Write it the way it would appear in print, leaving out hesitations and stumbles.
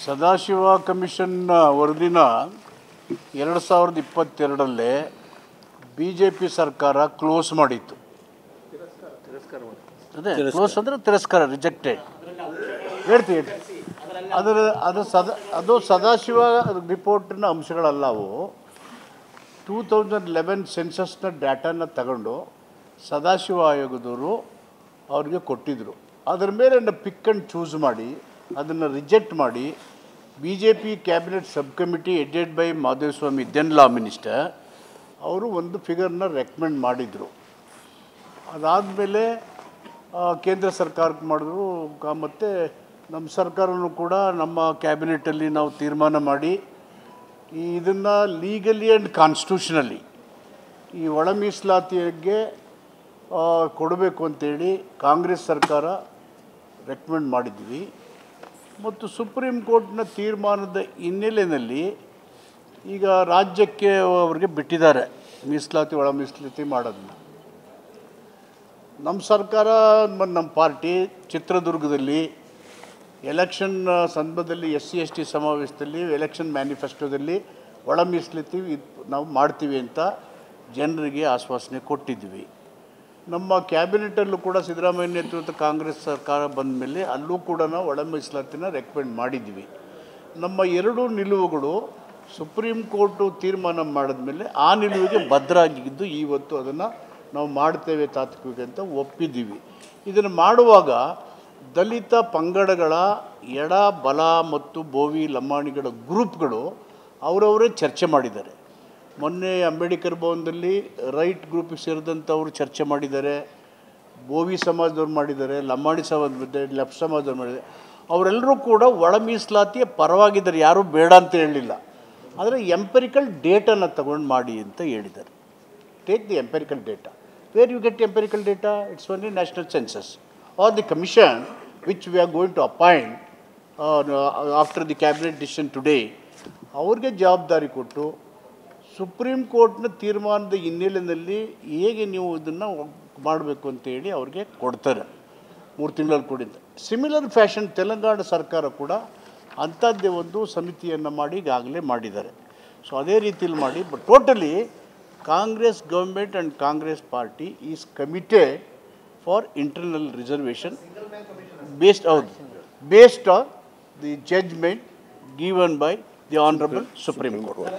Sadashiva commission ವರದಿನ 2022 BJP ಸರ್ಕಾರ close ಮಾಡಿತ್ತು. ಅದೇ ಕ್ಲೋಸ್ ಅಂದರೆ ತಿರಸ್ಕಾರ, ರಿಜೆಕ್ಟೆಡ್ ಹೇಳ್ತೀವಿ. ಅದು ಸದಾಶಿವ ರಿಪೋರ್ಟಿನ ಅಂಶಗಳಲ್ಲ. ಅವು 2011 ಸೆನ್ಸಸ್ನ ಡಾಟಾನ ತಗೊಂಡು ಸದಾಶಿವ ಆಯೋಗದವರು ಅವ್ರಿಗೆ ಕೊಟ್ಟಿದ್ದರು. ಅದರ ಮೇಲೆ ಪಿಕ್ ಆ್ಯಂಡ್ ಚೂಸ್ ಮಾಡಿ ಅದನ್ನು ರಿಜೆಕ್ಟ್ ಮಾಡಿ BJP cabinet sub committee headed by Mahadevaswamy then law minister ಅವರು ಒಂದು ಫಿಗರ್ನ ರೆಕಮೆಂಡ್ ಮಾಡಿದರು. ಅದಾದಮೇಲೆ ಕೇಂದ್ರ ಸರ್ಕಾರಕ್ಕೆ ಮಾಡಿದ್ರು. ಮತ್ತು ನಮ್ಮ ಸರ್ಕಾರನೂ ಕೂಡ ನಮ್ಮ ಕ್ಯಾಬಿನೆಟಲ್ಲಿ ನಾವು ತೀರ್ಮಾನ ಮಾಡಿ ಇದನ್ನು ಲೀಗಲಿ ಆ್ಯಂಡ್ ಕಾನ್ಸ್ಟಿಟ್ಯೂಷನಲ್ಲಿ ಈ ಒಳ ಮೀಸಲಾತಿಗೆ ಕೊಡಬೇಕು ಅಂತೇಳಿ ಕಾಂಗ್ರೆಸ್ ಸರ್ಕಾರ ರೆಕಮೆಂಡ್ ಮಾಡಿದ್ವಿ. ಮತ್ತು ಸುಪ್ರೀಂ ಕೋರ್ಟ್ನ ತೀರ್ಮಾನದ ಹಿನ್ನೆಲೆಯಲ್ಲಿ ಈಗ ರಾಜ್ಯಕ್ಕೆ ಅವ್ರಿಗೆ ಬಿಟ್ಟಿದ್ದಾರೆ ಮೀಸಲಾತಿ ಒಳ ಮೀಸಲಾತಿ ಮಾಡೋದನ್ನ. ನಮ್ಮ ಸರ್ಕಾರ ನಮ್ಮ ಪಾರ್ಟಿ ಚಿತ್ರದುರ್ಗದಲ್ಲಿ ಎಲೆಕ್ಷನ್ ಸಂದರ್ಭದಲ್ಲಿ SC/ST ಸಮಾವೇಶದಲ್ಲಿ ಎಲೆಕ್ಷನ್ ಮ್ಯಾನಿಫೆಸ್ಟೋದಲ್ಲಿ ಒಳ ಮೀಸಲಾತಿ ನಾವು ಮಾಡ್ತೀವಿ ಅಂತ ಜನರಿಗೆ ಆಶ್ವಾಸನೆ ಕೊಟ್ಟಿದ್ವಿ. ನಮ್ಮ ಕ್ಯಾಬಿನೆಟಲ್ಲೂ ಕೂಡ ಸಿದ್ದರಾಮಯ್ಯ ನೇತೃತ್ವದ ಕಾಂಗ್ರೆಸ್ ಸರ್ಕಾರ ಬಂದ ಮೇಲೆ ಅಲ್ಲೂ ಕೂಡ ನಾವು ಒಳ ಮೀಸಲಾತಿನ ರೆಕಮೆಂಡ್ ಮಾಡಿದ್ವಿ. ನಮ್ಮ ಎರಡೂ ನಿಲುವುಗಳು ಸುಪ್ರೀಂ ಕೋರ್ಟು ತೀರ್ಮಾನ ಮಾಡಿದ ಮೇಲೆ ಆ ನಿಲುವಿಗೆ ಭದ್ರಾಗಿದ್ದು ಇವತ್ತು ಅದನ್ನು ನಾವು ಮಾಡ್ತೇವೆ ತಾತ್ವಿಕ ಅಂತ ಒಪ್ಪಿದ್ದೀವಿ. ಇದನ್ನು ಮಾಡುವಾಗ ದಲಿತ ಪಂಗಡಗಳ ಎಡ ಬಲ ಮತ್ತು ಬೋವಿ ಲಂಬಾಣಿಗಳ ಗ್ರೂಪ್ಗಳು ಅವರವರೇ ಚರ್ಚೆ ಮಾಡಿದ್ದಾರೆ. ಮೊನ್ನೆ ಅಂಬೇಡ್ಕರ್ ಭವನದಲ್ಲಿ ರೈಟ್ ಗ್ರೂಪಿಗೆ ಸೇರಿದಂಥವ್ರು ಚರ್ಚೆ ಮಾಡಿದ್ದಾರೆ, ಬೋವಿ ಸಮಾಜದವ್ರು ಮಾಡಿದ್ದಾರೆ, ಲಂಬಾಣಿ ಸಮಾಜ ಲೆಫ್ಟ್ ಸಮಾಜದವ್ರು ಮಾಡಿದ್ದಾರೆ. ಅವರೆಲ್ಲರೂ ಕೂಡ ಒಳ ಮೀಸಲಾತಿಯ ಪರವಾಗಿದ್ದಾರೆ, ಯಾರೂ ಬೇಡ ಅಂತ ಹೇಳಲಿಲ್ಲ. ಆದರೆ ಎಂಪೆರಿಕಲ್ ಡೇಟಾನ ತಗೊಂಡು ಮಾಡಿ ಅಂತ ಹೇಳಿದ್ದಾರೆ. Take the empirical data. Where you get empirical data? It's only national census or the commission which we are going to appoint after the cabinet decision today. ಅವ್ರಿಗೆ ಜವಾಬ್ದಾರಿ ಕೊಟ್ಟು ಸುಪ್ರೀಂ ಕೋರ್ಟ್ನ ತೀರ್ಮಾನದ ಹಿನ್ನೆಲೆಯಲ್ಲಿ ಹೇಗೆ ನೀವು ಇದನ್ನು ಮಾಡಬೇಕು ಅಂತೇಳಿ ಅವ್ರಿಗೆ ಕೊಡ್ತಾರೆ. 3 ತಿಂಗಳಲ್ಲಿ ಕೊಡಿದ್ದ ಸಿಮಿಲರ್ ಫ್ಯಾಷನ್ ತೆಲಂಗಾಣ ಸರ್ಕಾರ ಕೂಡ ಅಂಥದ್ದೇ ಒಂದು ಸಮಿತಿಯನ್ನು ಮಾಡಿ ಈಗಾಗಲೇ ಮಾಡಿದ್ದಾರೆ. ಸೊ ಅದೇ ರೀತಿಯಲ್ಲಿ ಮಾಡಿ. But totally Congress government and Congress party is committed for internal reservation based on the judgement given by the honourable Supreme court.